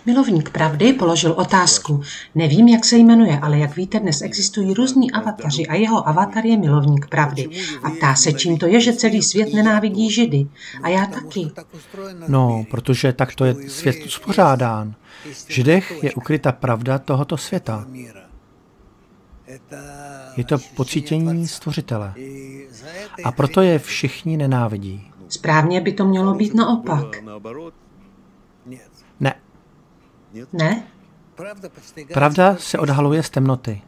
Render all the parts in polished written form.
Milovník pravdy položil otázku. Nevím, jak se jmenuje, ale jak víte, dnes existují různí avataři a jeho avatar je milovník pravdy. A ptá se, čím to je, že celý svět nenávidí Židy. A já taky. No, protože tak to je svět uspořádán. V Židech je ukryta pravda tohoto světa. Je to pocítění Stvořitele. A proto je všichni nenávidí. Správně by to mělo být naopak. Ne. Ne? Pravda se odhaluje z temnoty.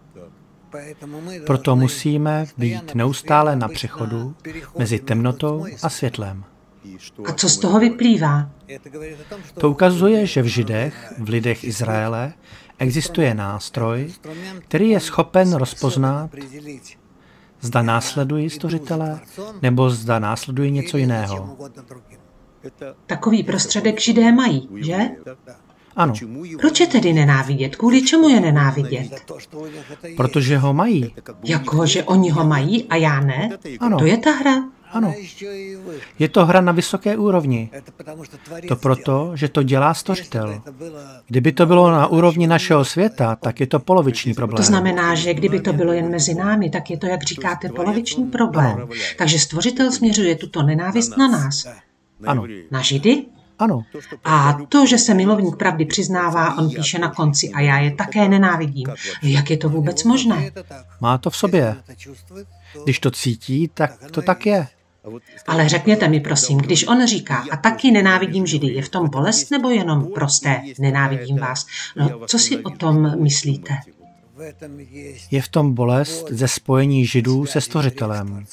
Proto musíme být neustále na přechodu mezi temnotou a světlem. A co z toho vyplývá? To ukazuje, že v Židech, v lidech Izraele, existuje nástroj, který je schopen rozpoznat, zda následují Stvořitele, nebo zda následují něco jiného. Takový prostředek Židé mají, že? Ano, Proč je tedy nenávidět? Kvůli čemu je nenávidět? protože ho mají. Jako, že oni ho mají a já ne? Ano. To je ta hra? Ano. Je to hra na vysoké úrovni. To proto, že to dělá Stvořitel. Kdyby to bylo na úrovni našeho světa, tak je to poloviční problém. To znamená, že kdyby to bylo jen mezi námi, tak je to, jak říkáte, poloviční problém. Takže Stvořitel směřuje tuto nenávist na nás. Ano. Na Židy? Ano. A to, že se milovník pravdy přiznává, on píše na konci a já je také nenávidím. Jak je to vůbec možné? Má to v sobě. Když to cítí, tak to tak je. Ale řekněte mi prosím, když on říká a taky nenávidím Židy, je v tom bolest nebo jenom prosté nenávidím vás? No, co si o tom myslíte? Je v tom bolest ze spojení Židů se Stvořitelem.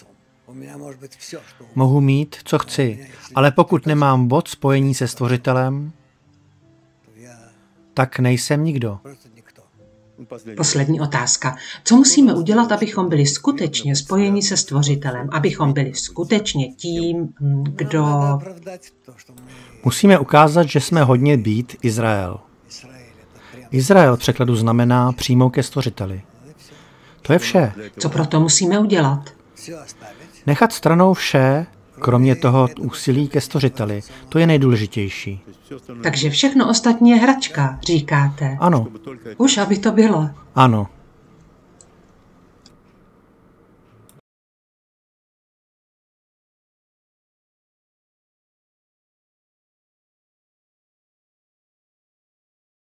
Mohu mít, co chci, ale pokud nemám bod spojení se Stvořitelem, tak nejsem nikdo. Poslední otázka. Co musíme udělat, abychom byli skutečně spojeni se Stvořitelem? Abychom byli skutečně tím, kdo... Musíme ukázat, že jsme hodně být Izrael. Izrael v překladu znamená přímo ke Stvořiteli. To je vše. Co proto musíme udělat? Nechat stranou vše, kromě toho úsilí ke Stvořiteli. To je nejdůležitější. Takže všechno ostatní je hračka, říkáte. Ano. Už aby to bylo. Ano.